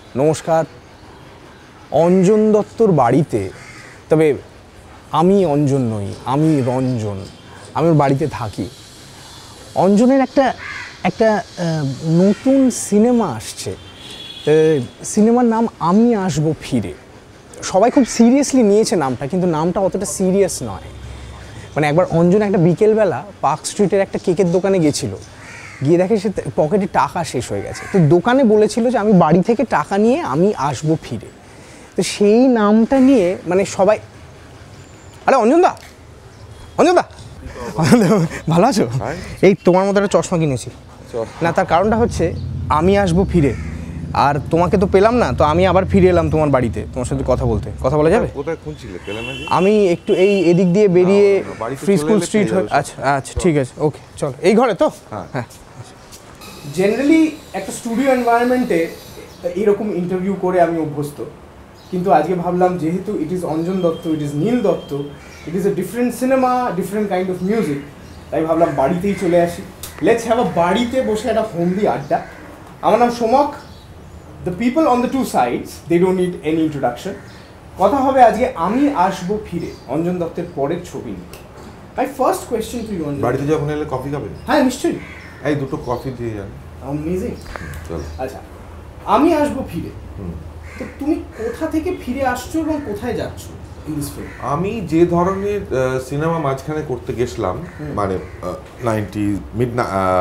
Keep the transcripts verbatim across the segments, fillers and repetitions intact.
নমস্কার। অঞ্জন দত্তর বাড়িতে, তবে আমি অঞ্জন নই, আমি রঞ্জন, আমি ওর বাড়িতে থাকি। অঞ্জনের একটা একটা নতুন সিনেমা আসছে, সিনেমার নাম আমি আসবো ফিরে। সবাই খুব সিরিয়াসলি নিয়েছে নামটা, কিন্তু নামটা অতটা সিরিয়াস নয়। মানে একবার অঞ্জন একটা বিকেলবেলা পার্ক স্ট্রিটের একটা কেকের দোকানে গেছিলো, গিয়ে দেখে সে পকেটে টাকা শেষ হয়ে গেছে। তো দোকানে বলেছিল যে আমি বাড়ি থেকে টাকা নিয়ে আমি আসবো ফিরে। তো সেই নামটা নিয়ে মানে সবাই, আরে অঞ্জন দা, অঞ্জন দা ভালো আছো? এই তোমার মতো একটা চশমা কিনেছি না, তার কারণটা হচ্ছে আমি আসবো ফিরে, আর তোমাকে তো পেলাম না, তো আমি আবার ফিরে এলাম তোমার বাড়িতে তোমার সাথে কথা বলতে। কথা বলা যাবে? কোথায় খুঁজছিলে? পেলে না? আমি একটু এই এদিক দিয়ে বেরিয়ে ফ্রি স্কুল স্ট্রিট। আচ্ছা আচ্ছা ঠিক আছে, ওকে চলো। এই ঘরে তো? হ্যাঁ। জেনারেলি একটা স্টুডিও এনভায়রনমেন্টে এইরকম ইন্টারভিউ করে আমি অভ্যস্ত, কিন্তু আজকে ভাবলাম যেহেতু it is Anjan Dutta, it is Neel Dutta, it is a different cinema, different kind of music, তাই ভাবলাম বাড়িতেই চলে আসি। লেটস হ্যাভ আ বাড়িতে বসে একটা হোমলি আড্ডা। আমার নাম Somak. The people on the two sides, they don't need any introduction. কথা হবে আজকে আমি আসবো ফিরে, অঞ্জন দত্তের পরের ছবি নিয়ে। My first question to you, বাড়িতে যখন এলে কফি খাবেন? হ্যাঁ নিশ্চয়ই। এই দুটো কফি দিয়ে যান। অ্যামেজিং। চলো। আচ্ছা, আমি আসবো ফিরে, তো তুমি কোথা থেকে ফিরে আসছো এবং কোথায় যাচ্ছ ইন দিস ফিল্ম? আমি যে ধরনের সিনেমা মাঝখানে করতে গেছিলাম, মানে নাইনটি মিড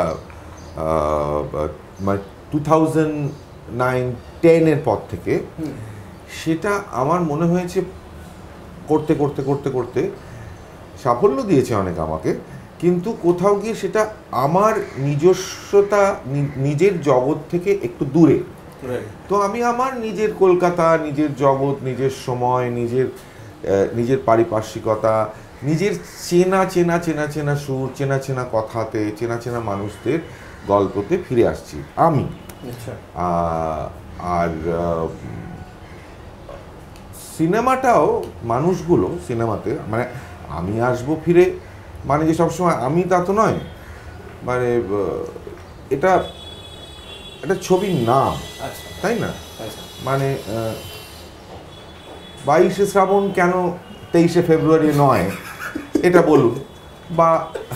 মানে টু থাউজেন্ড নাইন টেনের পর থেকে, সেটা আমার মনে হয়েছে করতে করতে করতে করতে সাফল্য দিয়েছে অনেক আমাকে, কিন্তু কোথাও গিয়ে সেটা আমার নিজস্বতা, নিজের জগৎ থেকে একটু দূরে। তো আমি আমার নিজের কলকাতা, নিজের জগৎ, নিজের সময়, নিজের নিজের পারিপার্শ্বিকতা, নিজের চেনা চেনা চেনা চেনা সুর, চেনা চেনা কথাতে, চেনা চেনা মানুষদের গল্পতে ফিরে আসছি আমি। আর সিনেমাটাও, মানুষগুলো সিনেমাতে, মানে আমি আসবো ফিরে মানে যে সবসময় আমি তা তো নয়, মানে এটা একটা ছবির নাম, তাই না? মানে বাইশে শ্রাবণ কেন তেইশে ফেব্রুয়ারি নয় এটা বলুন, বা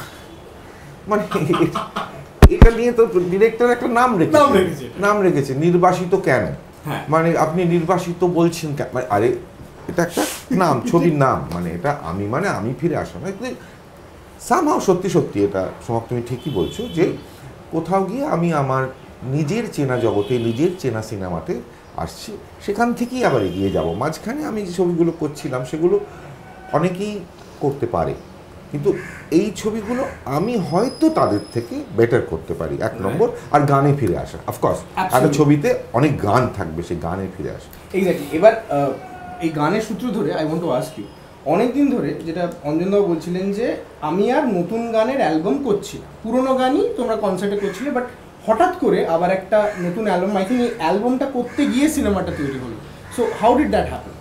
মানে এটা নিয়ে তো ডিরেক্টর একটা নাম রেখেছে, নাম রেখেছে নির্বাসিত কেন, মানে আপনি নির্বাসিত বলছেন কেন, আরে এটা একটা নাম, ছবির নাম, মানে এটা আমি মানে আমি ফিরে আসা না। সামহাও সত্যি সত্যি এটা সোমক তুমি ঠিকই বলছো যে কোথাও গিয়ে আমি আমার নিজের চেনা জগতে, নিজের চেনা সিনেমাতে আসছি, সেখান থেকেই আবার এগিয়ে যাব। মাঝখানে আমি যে ছবিগুলো করছিলাম সেগুলো অনেকেই করতে পারে, কিন্তু এই ছবিগুলো আমি হয়তো তাদের থেকে বেটার করতে পারি, এক নম্বর। আর গানে ফিরে আসা, অফকোর্স একটা ছবিতে অনেক গান থাকবে, সেই গানে ফিরে আসা। এক্স্যাক্টলি। এবার এই গানের সূত্র ধরে I want to ask you, অনেকদিন ধরে যেটা অঞ্জনদাও বলছিলেন যে আমি আর নতুন গানের অ্যালবাম করছি না, পুরোনো গানই তোমরা কনসার্টে করছিলে, বাট হঠাৎ করে আবার একটা নতুন অ্যালবাম, আই থিঙ্ক এই অ্যালবামটা করতে গিয়ে সিনেমাটা তৈরি হলো। So how did that happen?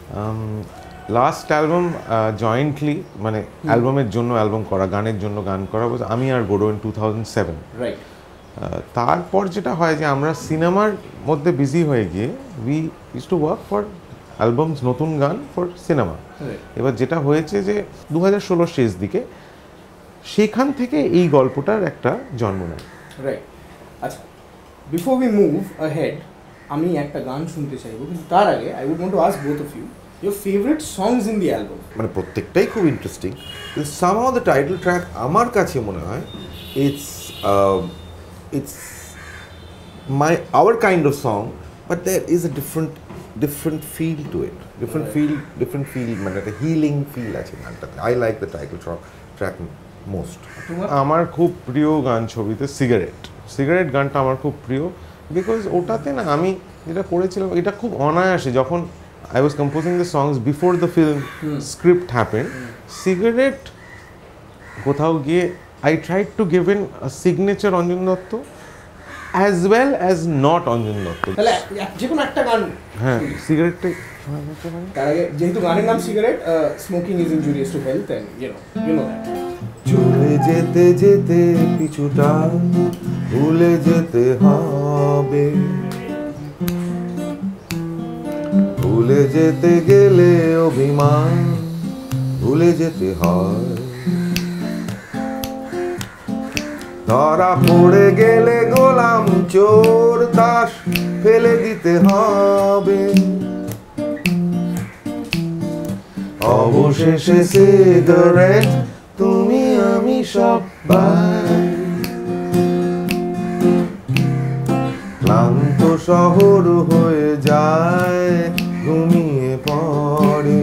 Last album jointly, মানে অ্যালবামের জন্য অ্যালবাম করা, গানের জন্য গান করা আমি আর গোডো in two thousand seven. Right. তারপর যেটা হয় যে আমরা সিনেমার মধ্যে বিজি হয়ে গিয়ে we use to work for albums, নতুন গান ফর সিনেমা। এবার যেটা হয়েছে যে দু হাজার ষোলোর শেষ দিকে সেখান থেকে এই গল্পটার একটা জন্ম নেয়। রাইট। আচ্ছা, বিফোর উই মুভ আহেড, আমি একটা গান শুনতে চাইবো, কিন্তু তার আগে I would want to ask both of you your favorite songs in the album. মানে প্রত্যেকটাই খুব ইন্টারেস্টিং, কিন্তু somehow the title track আমার কাছে মনে হয় it's uh, it's my our kind of song, but there is a different different feel to it, different feel different feel, মানে একটা healing feel আছে গানটাতে। I like the title track track most. আমার খুব প্রিয় গান ছবিতে সিগারেট, সিগারেট গানটা আমার খুব প্রিয়, বিকজ ওটাতে না আমি যেটা করেছিলাম এটা খুব অনায়াসে, যখন I was composing the songs before the film hmm. script happened. Hmm. Cigarette, kothao giye, I tried to give in a signature Anjan Dutt as well as not Anjan Dutt. Tale je kono ekta gan. Ha, cigarette ta tar age jehetu ganer naam cigarette, uh, smoking is injurious to health, and you know, you know that. Chole jete jete pichuta bhule jete hobe. ভুলে যেতে গেলে অভিমান ভুলে যেতে হয়, ধরা পড়ে গেলে গোলাম চোর দাস ফেলে দিতে হবে, অবশেষে সিগারেট তুমি আমি সবাই, ক্লান্ত শহর হয়ে যায় ঘুমিয়ে পড়ে,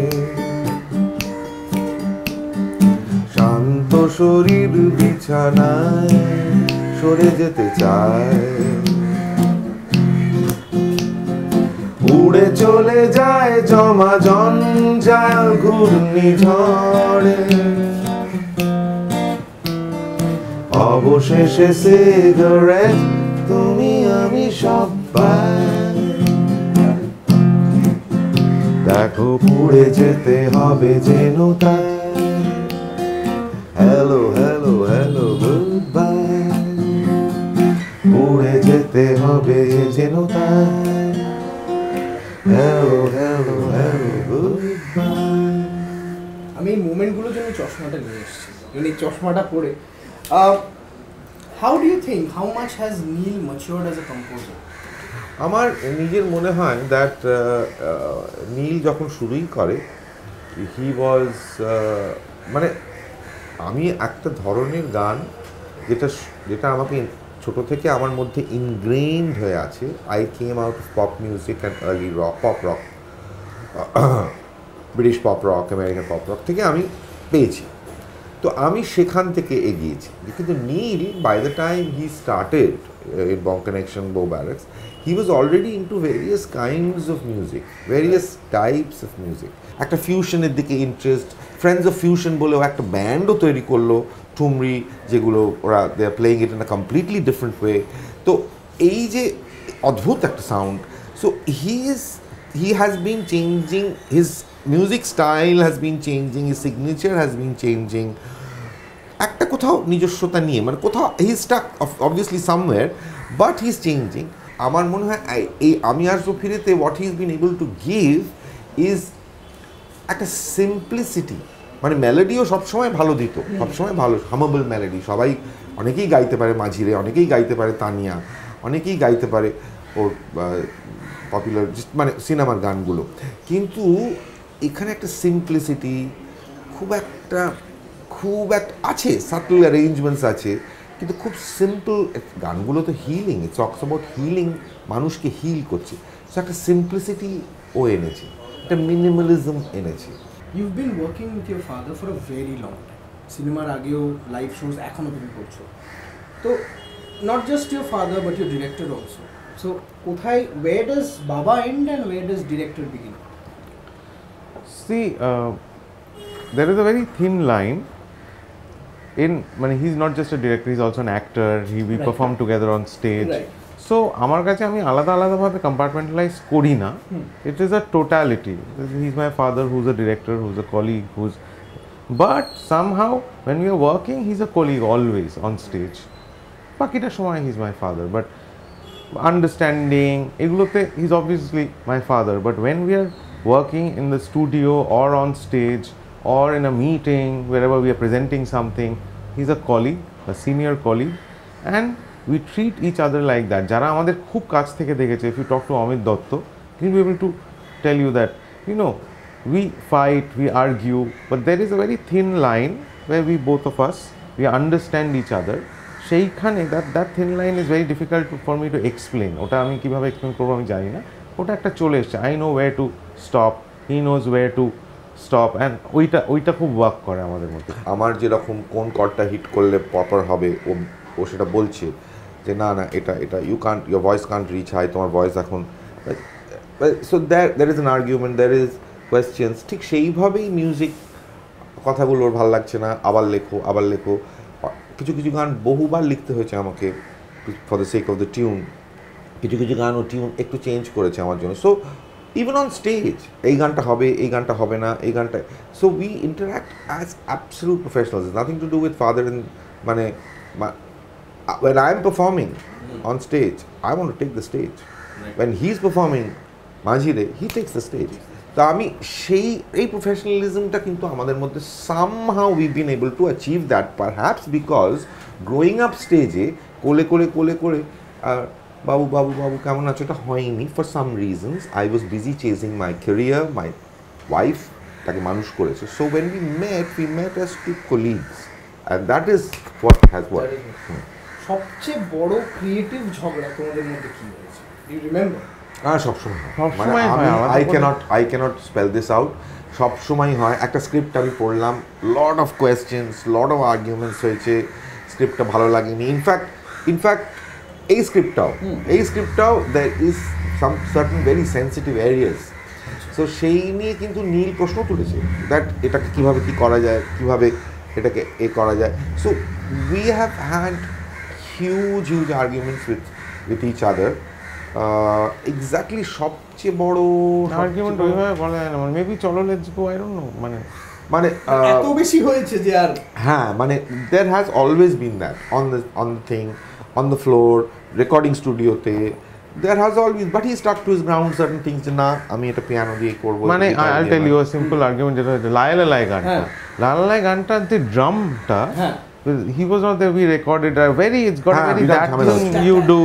শান্ত শরীর বিছানায় সরে যেতে চায়, উড়ে চলে যায় জমা জঞ্জাল ঘূর্ণিঝড়ে, অবশেষে সিগারেট তুমি আমি সবাই, দেখো পুড়ে যেতে হবে যেন তাই, hello hello hello good bye, পুড়ে যেতে হবে যেন তাই, hello hello hello good bye. আমি এই মোমেন্টগুলোর জন্য চশমাটা নিয়ে এসেছি, মানে এই চশমাটা পরে। How do you think how much has Neel matured as a composer? আমার নিজের মনে হয় দ্যাট নীল যখন শুরুই করে হি ওয়াজ মানে আমি একটা ধরনের গান যেটা যেটা আমাকে ছোট থেকে আমার মধ্যে ইনগ্রেইনড হয়ে আছে। I came out of pop music and early rock, pop rock, British pop rock, American pop rock থেকে আমি পেয়েছি। তো আমি সেখান থেকে এগিয়েছি। কিন্তু Neel by the time he started in Bong Connection, Bo Barracks, he was already into various kinds of music, various types of music. একটা ফিউশনের দিকে ইন্টারেস্ট, ফ্রেন্ডস অফ ফিউশন বলেও একটা ব্যান্ডও তৈরি করলো, ঠুমরি, যেগুলো ওরা they are playing it in a completely different way. তো এই যে অদ্ভুত একটা sound, so he is he has been changing, his music style has been changing, his signature has been changing, একটা কোথাও নিজস্বতা নিয়ে, মানে কোথাও he stuck obviously somewhere, but he is changing. আমার মনে হয় এই আমি আসবো ফিরেতে what he is been able to give is একটা সিম্পলিসিটি, মানে মেলোডিও সবসময় ভালো দিত, সবসময় ভালো হামেবল মেলোডি, সবাই অনেকেই গাইতে পারে, মাঝিরে অনেকেই গাইতে পারে, তানিয়া অনেকেই গাইতে পারে ওর পপুলার মানে সিনেমার গানগুলো, কিন্তু এখানে একটা সিম্পলিসিটি খুব একটা খুব একটা আছে, সাটল অ্যারেঞ্জমেন্টস আছে, কিন্তু খুব সিম্পল গানগুলো তো healing, it's talks about healing, মানুষকে হিল করছে, সো একটা সিম্পলিসিটি ও এনেছে, একটা মিনিমালিজম এনেছে। You been working with your father for a very long time, সিনেমার আগেও লাইভ শোজ এখনও তুমি করছো, তো not just your father but your director also, so কোথায় where does baba end and where does director begin? See there is a very thin line in, মানে he is not just a director, he is also an actor, he we right. perform together on stage, right. So আমার কাছে আমি আলাদা আলাদাভাবে compartmentalise করি না, it is a totality, he is my father who is a director, who is a colleague, who is, but somehow when we are working he is a colleague always on stage, বাকিটা সময় he is my father, but understanding এগুলোতে he is obviously my father, but when we are working in the studio or on stage or in a meeting, wherever we are presenting something, he's a colleague, a senior colleague, and we treat each other like that. Jara amader khub kach theke dekheche, if you talk to Aami Dutt, he will be able to tell you that, you know, we fight, we argue, but there is a very thin line where we both of us, we understand each other. Sheikhane that that thin line is very difficult for me to explain. Ota ami kibhabe explain korbo ami jani na, ota ekta chole esche, I know where to stop, he knows where to stop, and ওইটা ওইটা খুব work করে আমাদের মধ্যে। আমার যেরকম কোন কর্ডটা hit করলে প্রপার হবে, ও ও সেটা বলছে যে না না এটা এটা you can't, your voice can't reach high, তোমার ভয়েস এখন, so there there is an argument, there is questions, ঠিক সেইভাবেই মিউজিক কথাগুলো ওর ভালো লাগছে না, আবার লেখো আবার লেখো, কিছু কিছু গান বহুবার লিখতে হয়েছে আমাকে for the sake of the tune, কিছু কিছু গান ও টিউন একটু চেঞ্জ করেছে আমার জন্য। সো even on stage এই গানটা হবে, এই গানটা হবে না, এই গানটা, so we interact as absolute professionals. It's nothing to do with father and মানে when I'm performing on stage I want to take the stage, when he's performing মাঝিরে হি টেক্স দ্য স্টেজ। তো আমি সেই এই প্রফেশনালিজমটা কিন্তু আমাদের মধ্যে somehow we been able to achieve that perhaps because growing up স্টেজে কোলে কোলে কোলে করে বাবু বাবু বাবু কেমন আছো এটা হয়নি for some reasons. I was busy chasing my career, my wife তাকে মানুষ করেছে। So when we met we met as two colleagues and that is what has work. সবচেয়ে বড় ক্রিয়েটিভ ঝগড়া তোমাদের মধ্যে কি হয়েছে? Do you remember? হ্যাঁ সবসময় হয়, মানে সবসময় আমি হয়, I can't I can't spell this out. সবসময় হয়, একটা স্ক্রিপ্ট আমি পড়লাম, lot of questions, lot of arguments হয়েছে, স্ক্রিপ্টটা ভালো লাগেনি। ইনফ্যাক্ট ইনফ্যাক্ট এই স্ক্রিপ্টটাও এই স্ক্রিপ্টটাও there is some certain very sensitive areas. So সেই নিয়ে কিন্তু নীল প্রশ্ন তুলেছে দ্যাট এটাকে কীভাবে কী করা যায়, কীভাবে এটাকে এ করা যায়। So we have had huge huge arguments with with each other. Exactly সবচেয়ে বড় আর্গুমেন্ট ওইভাবে বলা যায় না, মানে মেবি চলো let's go, I don't know, মানে মানে এত বেশি হয়েছে যে আর হ্যাঁ মানে there has always been that on the on the thing on the floor recording studio te there has always, but he stuck to his ground certain things যে না আমি এটা পিয়ানো দিয়ে করব। মানে I'll tell you a simple argument যেটা হচ্ছে লায়লা লাই গানটা, লায়লা লাই গানটার যে ড্রামটা, he was not there, we recorded a very, it's got a very that thing you do,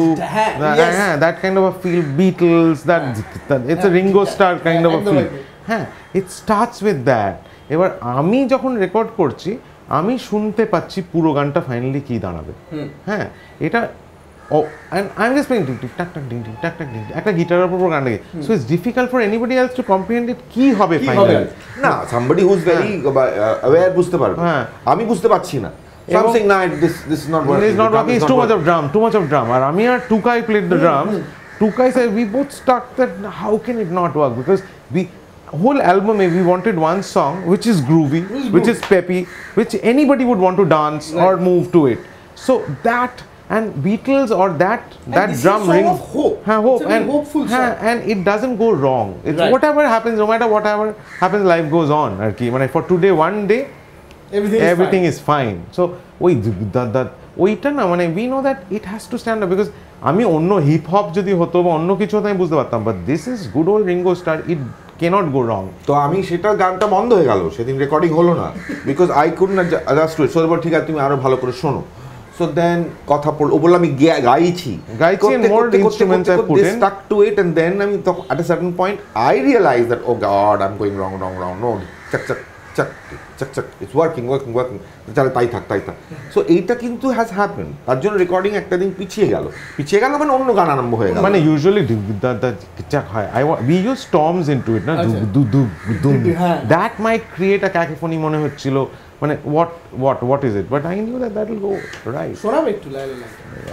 yeah, that kind of a feel, Beatles, that, that it's a Ringo Starr kind of a feel, হ্যাঁ, it starts with that. এবার আমি যখন record করছি আমি শুনতে পাচ্ছি পুরো গানটা ফাইনালি কি দাঁড়াবে, হ্যাঁ, এটা ও and I'm just playing tick tick tack tack ding ding টাক টাক ডিং, একটা গিটারের উপর পুরো গানটা, so it's difficult for anybody else to comprehend it কি হবে ফাইনালি। না somebody who's very aware বুঝতে পারবে, হ্যাঁ আমি বুঝতে পারছি না, something না this this is not working, it's not working, it's too much of drum, too much of drum, আর আমি আর Tukai played the drums, Tukai said we both stuck that how can it not work, because we whole album we wanted one song which is groovy, which is peppy, which anybody would want to dance or move to it, so that and Beatles or that that drum ring of hope, ha, hope it's a and hopeful ha, song, and it doesn't go wrong, it's right. whatever happens, no matter whatever happens, life goes on ar ki, মানে for today one day everything, everything is is fine, so ওই that that ওইটা না, মানে we know that it has to stand up, because আমি অন্য hip hop যদি হতো বা অন্য কিছু হতো আমি বুঝতে পারতাম, but this is good old Ringo Starr, it cannot go wrong. তো আমি সেটা গানটা বন্ধ হয়ে গেল সেদিন, রেকর্ডিং হলো না because I could not adjust to it. So ঠিক আছে তুমি আরো ভালো করে শোনো। সো দেন কথা পড়লো, ও বললো আমি গাইছি গাইছি and more instruments I put in, stuck to it, and then আমি তখন at a certain point I realized that oh god I'm going wrong wrong wrong no চাক চাক চাক চাক চাক it's working working working তাহলে তাই থাক তাই থাক। সো এইটা কিন্তু হ্যাজ হ্যাপেন, তার জন্য রেকর্ডিং একটা দিন পিছিয়ে গেল, পিছিয়ে গেল মানে অন্য গান আরম্ভ হয়ে গেল, মানে usually that that চাক হয় I we use storms into it না, দু দু দু, that might create a cacophony মনে হচ্ছিল, মানে what what what is it, but I knew that that will go right. শোনাবে একটু লাইলা লাই।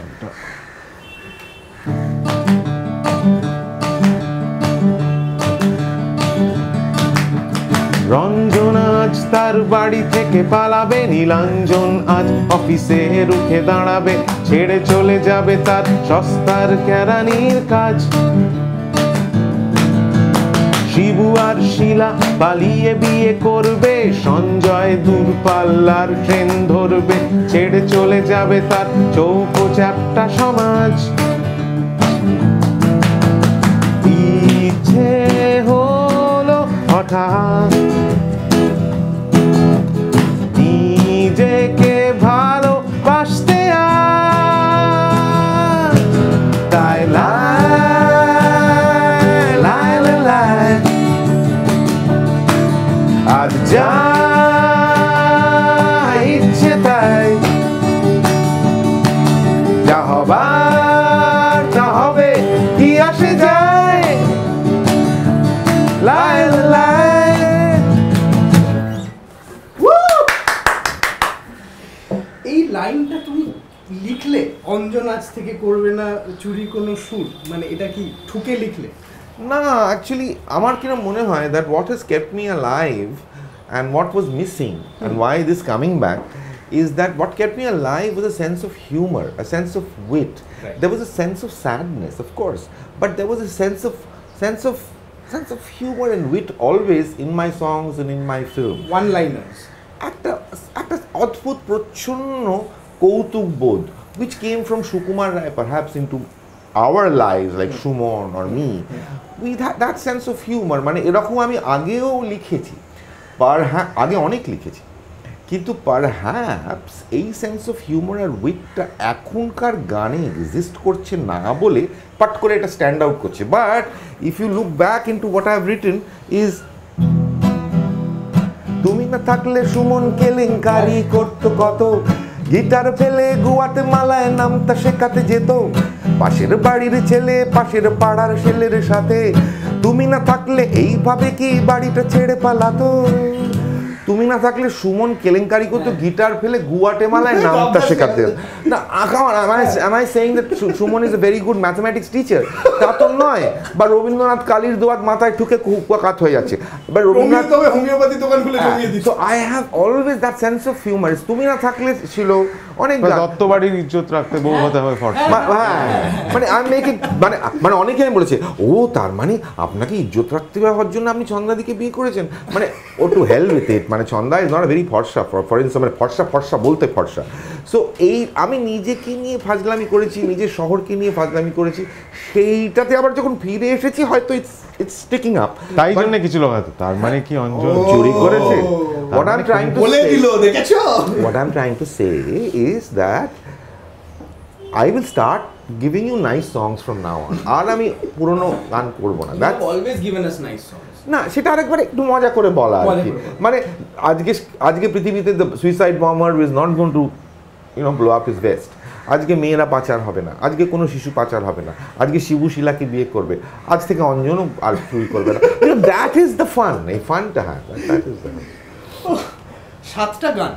রঞ্জন আজ তার বাড়ি থেকে পালাবে, নীলাঞ্জন আজ অফিসে রুখে দাঁড়াবে, ছেড়ে চলে যাবে তার সস্তার কেরানির কাজ। শিবু আর শিলা পালিয়ে বিয়ে করবে, সঞ্জয় দূরপাল্লার ট্রেন ধরবে, ছেড়ে চলে যাবে তার চৌকো চ্যাপ্টা সমাজ। ইচ্ছে হলো হঠাৎ নিজেকে ভালোবাসতে, আর তাই লাই লাই লাই আজ যা ইচ্ছে তাই, যা হবার তা হবে, কি আসে যায় লাই লাই। এই লাইনটা তুমি লিখলে অঞ্জন আজ থেকে করবে না চুরি কোনো সুর, মানে এটা কি ঠুকে লিখলে? না অ্যাকচুয়ালি আমার কিনা মনে হয় that what has kept me alive and what was missing and why this coming back is that what kept me alive was a sense of humor, a sense of wit. Right. There was a sense of sadness, of course, but there was a sense of sense of sense of humor and wit always in my songs and in my film. One liners, একটা একটা অদ্ভুত প্রচ্ছন্ন কৌতুক বোধ which came from Sukumar Rai perhaps into our lives like Shumon or me, with that sense of humour. মানে এরকম আমি আগেও লিখেছি, পার হ্যাঁ আগে অনেক লিখেছি, কিন্তু পারহ্যাপস এই সেন্স অফ হিউমার আর উইথটা এখনকার গানে এক্সিস্ট করছে না বলে পাট করে এটা স্ট্যান্ড আউট করছে। But if you look back into what I have written is, তুমি না থাকলে সুমন কেলেঙ্কারি করতো কত, গিটার ফেলে গুয়াতেমালায় নামতা শেখাতে যেত, পাশের বাড়ির ছেলে পাশের পাড়ার ছেলের সাথে, তুমি না থাকলে এইভাবে কি বাড়িটা ছেড়ে পালাতো, তুমি না থাকলে সুমন কেলেঙ্কারি করতো গিটার ফেলে গুয়াটেমালায় নামতা শেখাতে। না am I saying that Suman is a very good mathematics teacher? তা তো নয়। বা রবীন্দ্রনাথ কালির দোয়াত মাথায় ঠুকে কুয়াকাত হয়ে যাচ্ছে। বা রবীন্দ্রনাথ তবে হোমিওপ্যাথি দোকান খুলে জমিয়ে দিচ্ছে। So I have always that sense of humor. তুমি না থাকলে ছিল অনেক দত্ত বাড়ির ইজ্জত রাখতে বউ হতে হয় ফর্সা। হ্যাঁ মানে আমি মেয়েকে মানে মানে অনেকে আমি বলেছে ও তার মানে আপনাকে ইজ্জত রাখতে হওয়ার জন্য আপনি চন্দাদিকে বিয়ে করেছেন। মানে ও টু হেল উইথ ইট। মানে চন্দা ইজ নট আ ভেরি ফর্সা ফর ইনস্টান্স, মানে ফর্সা ফর্সা বলতে ফর্সা। সো এই আমি নিজেকে নিয়ে ফাজলামি করেছি, নিজের শহরকে নিয়ে ফাজলামি করেছি, সেইটাতে আবার যখন ফিরে এসেছি হয়তো ইটস ইটস স্টিকিং আপ। তাই জন্য কিছু লোক হয়তো তার মানে কি অঞ্জন চুরি করেছে। What I'm trying to বলে say, দিল দেখেছো? what I'm trying to say is that I will start giving you nice songs from now on. আর আমি পুরনো গান করবো না। You have always given us nice songs. না সেটা আরেকবার একটু মজা করে বলা আর কি। মানে আজকে আজকে পৃথিবীতে the suicide bomber is not going to you know blow up his vest. আজকে মেয়েরা পাচার হবে না, আজকে কোনো শিশু পাচার হবে না, আজকে শিবু শিলাকে বিয়ে করবে, আজ থেকে অঞ্জনও আর চুরি করবে না। That is the fun. এই ফানটা হ্যাঁ দ্যাট ইজ দ্য সাতটা গান,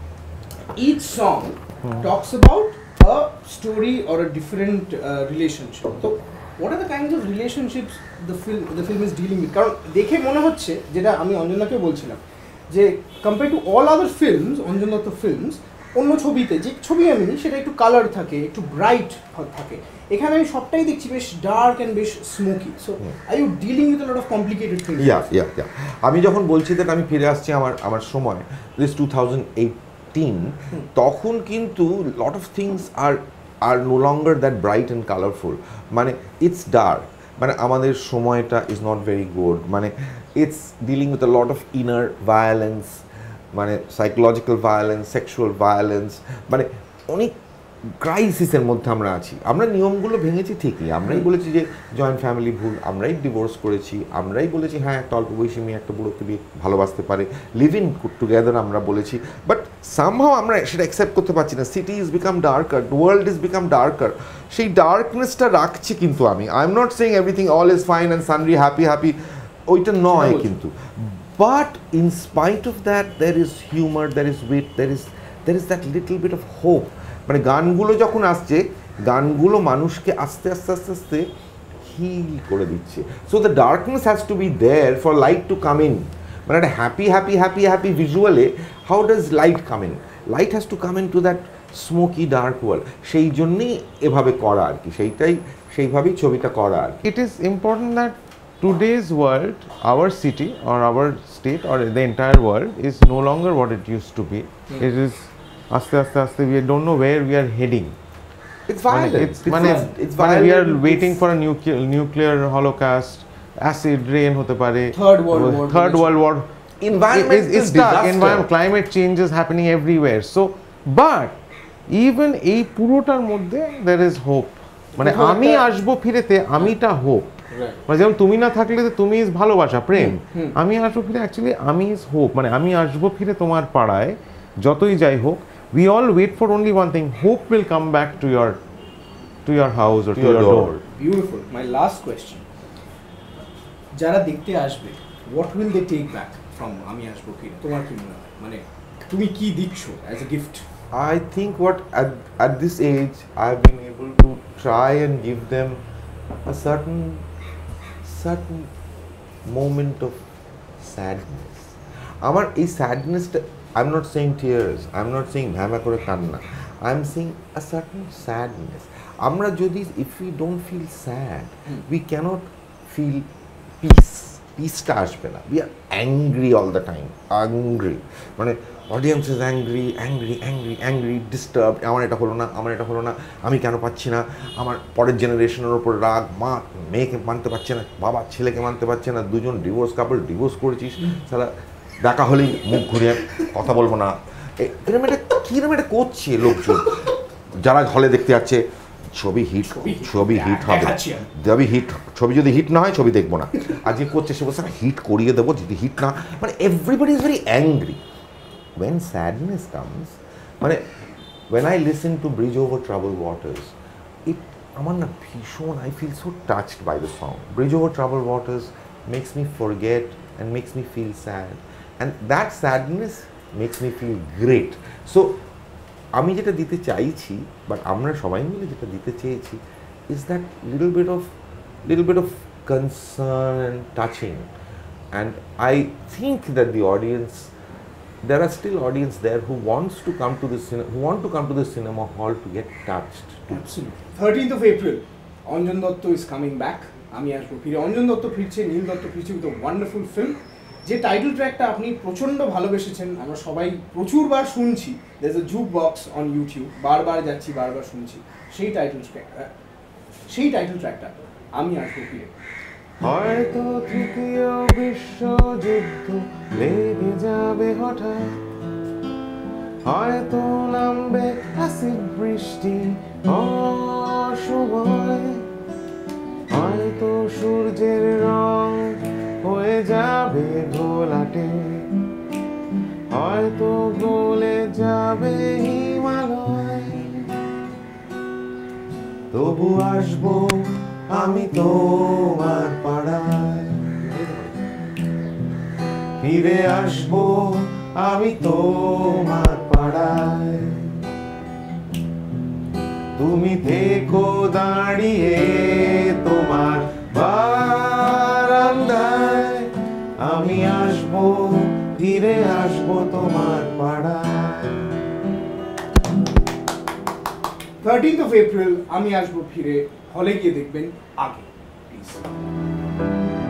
each song talks about a story or a different uh, relationship. So what are the kinds of relationships the film the film is dealing with? কারণ দেখে মনে হচ্ছে, যেটা আমি অঞ্জনাকে বলছিলাম, যে compare to all other films, Anjan Dutt films, অন্য ছবিতে যে ছবি আমি নিই সেটা একটু কালার থাকে, একটু ব্রাইট থাকে। এখানে আমি সবটাই দেখছি বেশ ডার্ক অ্যান্ড বেশ smoky. So are you dealing with a lot of complicated things? Yeah yeah yeah আমি যখন বলছি দ্যাট আমি ফিরে আসছি আমার আমার সময়, দিস টু থাউজেন্ড এইটিন, তখন কিন্তু lot of things are are no longer that bright and colourful. মানে ইটস ডার্ক, মানে আমাদের সময়টা ইজ নট ভেরি গুড। মানে it's dealing with a lot of inner violence, মানে সাইকোলজিক্যাল ভায়োলেন্স, সেক্সুয়াল ভায়োলেন্স, মানে অনেক ক্রাইসিসের মধ্যে আমরা আছি। আমরা নিয়মগুলো ভেঙেছি ঠিকই, আমরাই বলেছি যে জয়েন্ট ফ্যামিলি ভুল, আমরাই ডিভোর্স করেছি, আমরাই বলেছি হ্যাঁ একটা অল্প বয়সী মেয়ে একটা বুড়োকে বিয়ে ভালোবাসতে পারে, লিভ ইন টুগেদার আমরা বলেছি, বাট সামহাও আমরা সেটা অ্যাকসেপ্ট করতে পারছি না। City is become darker, world is become darker. সেই ডার্কনেসটা রাখছি কিন্তু আমি, I am not saying everything all is fine and sunny happy happy, ওইটা নয় কিন্তু। But in spite of that there is humour, there is wit, there is there is that little bit of hope. মানে গানগুলো যখন আসছে, গানগুলো মানুষকে আস্তে আস্তে আস্তে আস্তে হিল করে দিচ্ছে। So the darkness has to be there for light to come in. মানে একটা হ্যাপি হ্যাপি হ্যাপি হ্যাপি ভিজুয়ালে how does light come in? Light has to come in to that smoky dark world. সেই জন্যেই এভাবে করা আর কি, সেইটাই সেইভাবেই ছবিটা করা আর কি। It is important that today's world, our city or our state or the entire world is no longer what it used to be. Mm. It is aste aste aste we don't know where we are heading. It's violent. It's, it's, it's, it's violent. We are waiting it's, for a nuclear nuclear holocaust, acid rain hote pare, third world war, third world war. Environment is stuck. Environment, climate change is happening everywhere. So, but even এই পুরোটার মধ্যে there is hope. মানে আমি আসবো ফিরেতে আমিটা hope. মানে যেমন তুমি না থাকলে তুমি ইজ ভালোবাসা প্রেম, আমি আসবো ফিরে অ্যাকচুয়ালি আমি ইজ হোপ। মানে আমি আসবো ফিরে তোমার পাড়ায়, যতই যাই হোক, we all wait for only one thing, hope will come back to your to your house or to, to your, your door. Beautiful. My last question, যারা দেখতে আসবে, what will they take back from আমি আসবো ফিরে? তোমার কি মনে হয়, মানে তুমি কি দিচ্ছ as a gift? I think what at, at this age I've been able to try and give them a certain certain moment of sadness. Amar ei sadness, I'm not saying tears, I'm not saying bhama kore kanna, I'm saying a certain sadness. Amra jodi if we don't feel sad, mm. we cannot feel peace. পিসটা আসবে না। We are angry all the time, angry, মানে audience is angry angry angry angry disturb, আমার এটা হলো না, আমার এটা হলো না, আমি কেন পাচ্ছি না, আমার পরের জেনারেশনের ওপর রাগ, মা মেয়েকে মানতে পারছে না, বাবা ছেলেকে মানতে পারছে না, দুজন ডিভোর্স কাপল, ডিভোর্স করেছিস, সারা দেখা হলেই মুখ ঘুরিয়ে কথা বলবো না, এরকম একটা কীরকম একটা করছে লোকজন যারা হলে দেখতে যাচ্ছে। ছবি হিট, ছবি হিট হবে, ছবি হিট, ছবি যদি হিট না হয় ছবি দেখবো না। আজকে করছে সে বলছে হিট করিয়ে দেবো, যদি হিট না, মানে everybody is very angry. When sadness comes, মানে when I listen to Bridge Over Troubled Waters, it আমার না ভীষণ, I feel so touched by the song. Bridge Over Troubled Waters makes me forget and makes me feel sad, and that sadness makes me feel great. So আমি যেটা দিতে চাইছি, but আমরা সবাই মিলে যেটা দিতে চেয়েছি, is that little bit of little bit of concern, touching, and I think that the audience, there are still audience there who wants to come to the cinema, who want to come to the cinema hall to get touched. Absolutely. thirteenth of April, Anjan Dutt is coming back. Aami Ashbo Phirey. Anjan Dutt ফিরছে, নীল দত্ত ফিরছে with a wonderful film. যে title ট্র্যাকটা আপনি প্রচণ্ড ভালোবেসেছেন, আমরা সবাই প্রচুরবার শুনছি, there is a jukebox on YouTube, বারবার যাচ্ছি, বারবার শুনছি, সেই টাইটেল ট্র্যাক, সেই টাইটেল ট্র্যাকটা আমি আসবো ফিরে। হয়তো তৃতীয় বিশ্বযুদ্ধ লেগে যাবে হঠাৎ, হয়তো নামবে অ্যাসিড বৃষ্টি অসময়, হয়তো সূর্যের রং হয়ে যাবে ঘোলাটে, হয়তো গলে যাবে হিমালয়, তবু আসবো আমি তোমার পাড়ায়, ফিরে আসবো আমি তোমার পাড়ায়, তুমি থেকো দাঁড়িয়ে তোমার বারান্দায়, আমি আসবো ফিরে আসবো তোমার পাড়ায়। থার্টিন্থ অফ এপ্রিল আমি আসবো ফিরে, হলে গিয়ে দেখবেন আগে প্লিজ।